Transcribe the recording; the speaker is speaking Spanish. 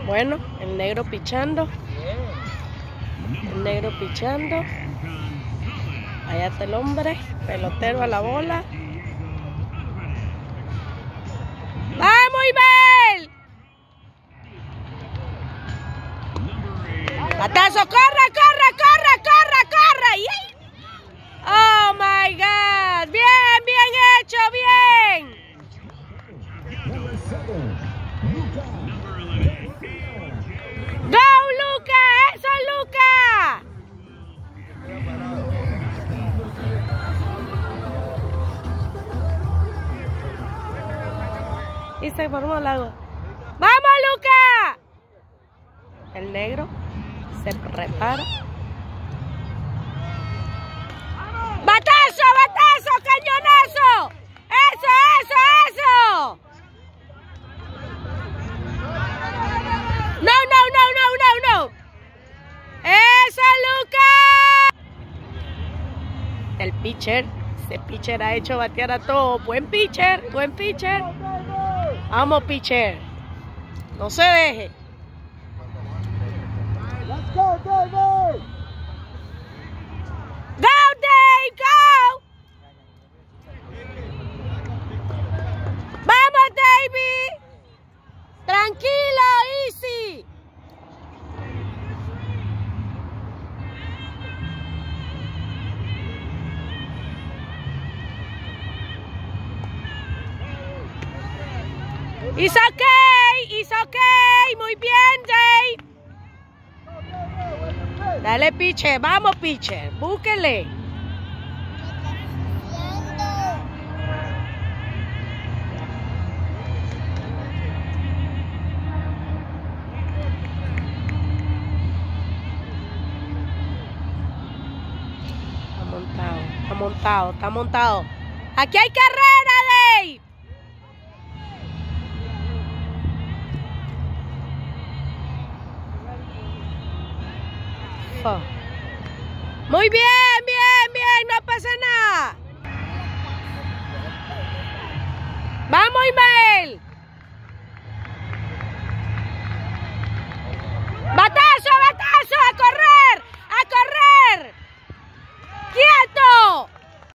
Bueno, el negro pichando. El negro pichando. Allá está el hombre, pelotero a la bola. ¡Vamos, Ibel! ¡Batazo! ¡Corre, corre, corre, corre, corre! ¡Yay! ¡Oh, my God! ¡Bien, bien hecho, bien! ¡Go, Luca! ¡Eso, Luca! Y se formó el lago. ¡Vamos, Luca! El negro se prepara. ¡Batazo, batazo, cañonazo! ¡Eso, eso, eso! ¡No, no, no, no, no, no! ¡Eso, Luca! El pitcher. Ese pitcher ha hecho batear a todo. Buen pitcher, buen pitcher. Vamos, pitcher. No se deje. Let's go, David! Go, Dave, go! Vamos, David. Tranquilo, easy. It's okay, muy bien, Dave. Dale, pitcher, vamos, pitcher, búsquele. Está montado, está montado, está montado. Aquí hay carrera, Dave. Muy bien, bien, bien, no pasa nada. Vamos, Ismael.